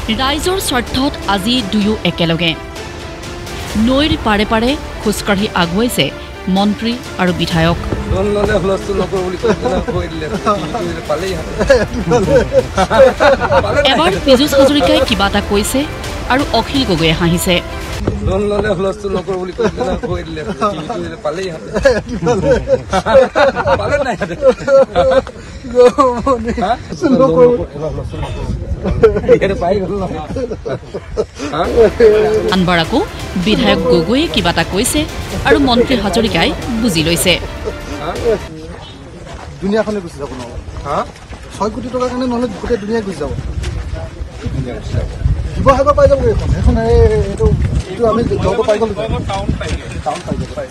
ৰাইজৰ স্বাৰ্থত আজি দুয়ো একেলগে নৈৰ পাৰে পাৰে খোজকাঢ়ি আগুৱাইছে মন্ত্ৰী আৰু বিধায়ক এবাৰ পীযুষ হাজৰিকাই কিবা এটা কৈছে আৰু অখিল গগৈয়ে হাঁহিছে আনবাৰ আকৌ বিধায়ক গগৈয়ে কিবা এটা কৈছে আৰু মন্ত্ৰী হাজৰিকাই বুজি লৈছে দুনিয়াখনে গুচি যাব নহ'লে 6 কোটি টকাৰ কাৰণে নহ'লে গোটেই দুনিয়া গুচি যাব শিৱসাগৰ পাই যাব এখন এইটো আমি জব পাই গ'লো টাউন পাই গ'লো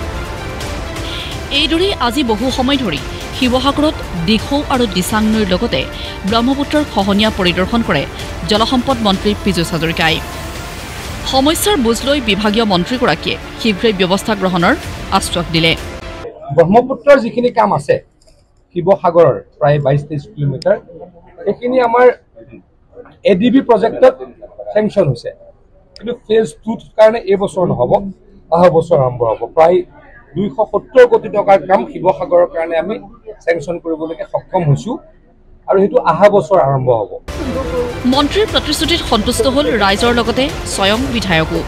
এইদৰে আজি বহু সময় ধৰি শিৱসাগৰত দিখৌ আৰু দিচাং নৈৰ লগতে ব্ৰহ্মপুত্ৰৰ খহনীয়া পৰিদৰ্শন কৰে জলসম্পদ মন্ত্ৰী পীযুষ হাজৰিকাই সমস্যাৰ বুজ লৈ বিভাগীয় মন্ত্ৰীগৰাকীয়ে শীঘ্ৰেই ব্যৱস্থা গ্ৰহণৰ আশ্বাস দিলে ব্ৰহ্মপুত্ৰৰ যিখিনি কাম আছে শিৱসাগৰৰ প্ৰায় 22-23 কিলোমিটাৰ এইখিনি আমাৰ এডিবি প্ৰজেক্টত চেংচন হৈছে কিন্তু ফেজ 2 কাৰণে এই বছৰ নহ'ব অহা বছৰ আৰম্ভ হ'ব প্ৰায় 270 কোটি টকাৰ কাম শিৱসাগৰৰ কাৰণে আমি চেংচন কৰিবলৈকে সক্ষম হৈছো আৰু হেতু অহা বছৰ আৰম্ভ হ'ব মন্ত্ৰীৰ প্ৰতিশ্ৰুতিত সন্তুষ্ট হ'ল ৰাইজৰ লগতে স্বয়ং বিধায়কো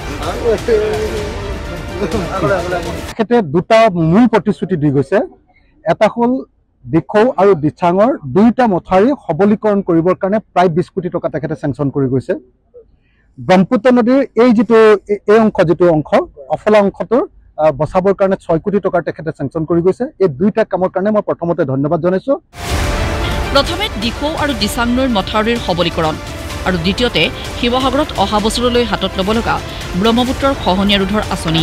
তেখেতে দুটা মূল প্ৰতিশ্ৰুতি দি গৈছে এটা হ'ল দিখৌ আৰু দিচাঙৰ দুইটা মথাউৰি সবলীকৰণ কৰিবৰ কাৰণে প্ৰায় 20 কোটি টকা তেখেতে চেংচন কৰি গৈছে ব্ৰহ্মপুত্ৰ নদীৰ এই যিটো অংশ অফলা অংশটোৰ বচাবৰ কাৰণে 6 কোটি টকাৰ তেখেতে চেংচন কৰি গৈছে এই দুইটা কামৰ কাৰণে মই প্ৰথমতে ধন্যবাদ জনাইছো প্ৰথমে দিখৌ আৰু দিচাং নৈৰ মথাউৰিৰ সবলীকৰণ আৰু দ্বিতীয়তে শিৱসাগৰত অহা বছৰলৈ হাতত ল'ব লগা ব্ৰহ্মপুত্ৰৰ খহনীয়া ৰোধৰ আঁচনি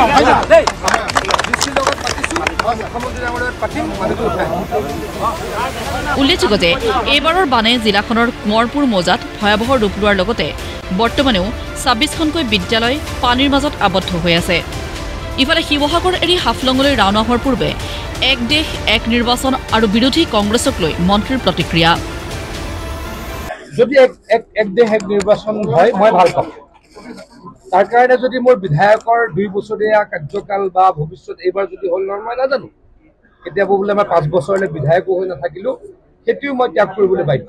উল্লেখযোগ্য যে এইবাৰৰ বানে জিলাখনৰ কোঁৱৰপুৰ মৌজাত ভয়াৱহ ৰূপ লোৱাৰ লগতে বৰ্তমানেও 26খনকৈ বিদ্যালয় পানীৰ মাজত আবদ্ধ হৈ আছে ইফালে শিৱসাগৰ এৰি হাফলঙলৈ ৰাওনা হোৱাৰ পূৰ্বে এক দেশ এক নিৰ্বাচন আৰু বিৰোধী কংগ্ৰেছক লৈ মন্ত্ৰীৰ প্ৰতিক্ৰিয়া যদি এক দেশ এক নিৰ্বাচন হয় মই ভাল পাম তাৰ কাৰণে যদি মোৰ বিধায়কৰ 2 বছৰীয়া কাৰ্যকাল বা ভৱিষ্যত এইবাৰ যদি হ'ল নহয় মই নাজানো কেতিয়াবা বোলে মই 5 বছৰলৈ বিধায়কো হৈ নাথাকিলো সেইটোও মই ত্যাগ কৰিবলৈ বাধ্য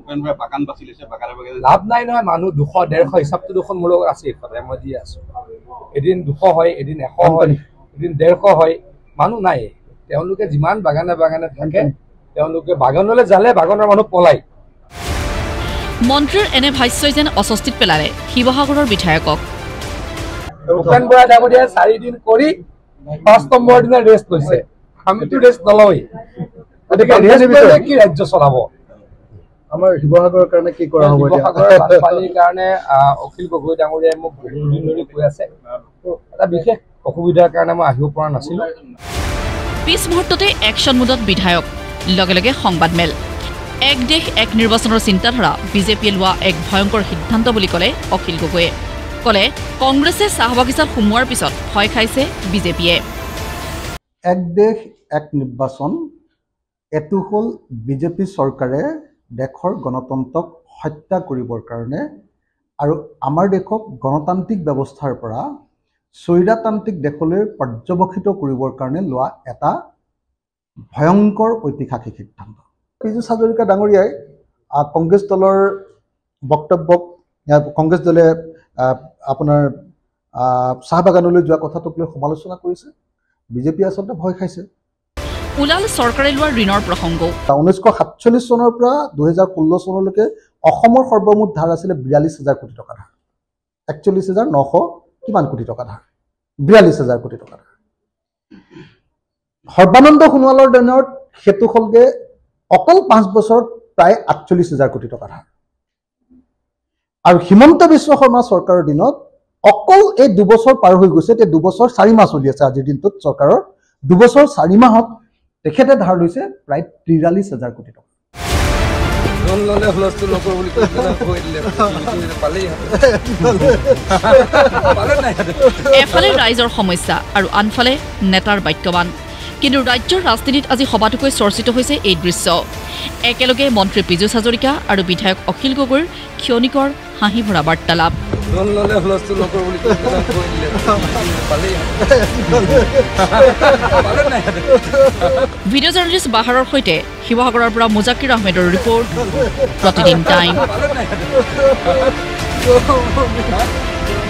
লাভ নাই নহয় মানুহ 200-150 হিচাপটো দুখন মোৰ লগত আছে এইফালে মই দি আছো এদিন 200 হয় এদিন 100 হয় এদিন 150 হয় মানুহ নাই তেওঁলোকে যিমান বাগানে বাগানে থাকে তেওঁলোকে বাগানলৈ যালে বাগানৰ মানুহ পলাই মন্ত্ৰীৰ এনে ভাষ্যই যেন অস্বস্তিত পেলালে শিৱসাগৰৰ বিধায়কক ভূপেন বৰা ডাঙৰীয়াই 4 দিন কৰি 5 নম্বৰ দিনা ৰেষ্ট লৈছে আমিতো ৰেষ্ট নলওঁই গতিকে ৰেষ্ট লৈ কি ৰাজ্য চলাব আমাৰ শিৱসাগৰৰ কাৰণে কি কৰা হ'ব শিৱসাগৰৰ বানপানীৰ কাৰণে অখিল গগৈ ডাঙৰীয়াই মোক বহু দিন ধৰি কৈ আছে এটা বিশেষ অসুবিধাৰ কাৰণে মই আহিব পৰা নাছিলো পিছ মুহূৰ্ততে একশ্যন মুডত বিধায়ক লগে লগে সংবাদমেল এক দেশ এক নিৰ্বাচনৰ চিন্তাধাৰা বিজেপিয়ে লোৱা এক ভয়ংকৰ সিদ্ধান্ত বুলি ক'লে অখিল গগৈয়ে ক'লে কংগ্ৰেছে চাহ বাগিচাত সোমোৱাৰ পিছত ভয় খাইছে বিজেপিয়ে এক দেশ এক নিৰ্বাচন এটো হ'ল বিজেপি চৰকাৰে দেশৰ গণতন্ত্ৰক হত্যা কৰিবৰ কাৰণে আৰু আমাৰ দেশক গণতান্ত্ৰিক ব্যৱস্থাৰ পৰা স্বৈৰতান্ত্ৰিক দেশলৈ পৰ্যবসিত কৰিবৰ কাৰণে লোৱা এটা ভয়ংকৰ ঐতিহাসিক সিদ্ধান্ত পীযুষ হাজৰিকা ডাঙৰীয়াই কংগ্ৰেছ দলৰ বক্তব্যক কংগ্ৰেছ দলে আপোনাৰ চাহ বাগানলৈ যোৱা কথাটোক লৈ সমালোচনা কৰিছে বিজেপি আচলতে ভয় খাইছে উলাল চৰকাৰে লোৱা ঋণৰ প্ৰসংগ 1947 চনৰ পৰা 2016 চনলৈকে অসমৰ সৰ্বমুঠ ধাৰ আছিলে 42,000 কোটি টকা ধাৰ 41,900 কিমান কোটি টকা ধাৰ 42,000 কোটি টকা ধাৰ সৰ্বানন্দ সোণোৱালৰ দিনত হেতু হ'লগে অকল 5 বছৰত প্ৰায় 48,000 কোটি টকা ধাৰ আৰু হিমন্ত বিশ্ব শৰ্মা চৰকাৰৰ দিনত অকল এই 2 বছৰ পাৰ হৈ গৈছে তে 2 বছৰ 4 মাহ চলি আছে আজিৰ দিনটোত চৰকাৰৰ 2 বছৰ 4 মাহত তেখেতে ধাৰ লৈছে প্ৰায় 43,000 কোটি টকা এফালে ৰাইজৰ সমস্যা আৰু আনফালে নেতাৰ বাক্যবান কিন্তু ৰাজ্যৰ ৰাজনীতিত আজি সবাতোকৈ চৰ্চিত হৈছে এই দৃশ্য একেলগে মন্ত্ৰী পীযুষ হাজৰিকা আৰু বিধায়ক অখিল গগৈৰ ক্ষণিকৰ হাঁহি ভৰা বাৰ্তালাপ ভিডিঅ' জাৰ্নেলিষ্ট বাহাৰৰ সৈতে শিৱসাগৰৰ পৰা মুজাকিৰ আহমেদৰ ৰিপৰ্ট প্ৰতিদিন টাইম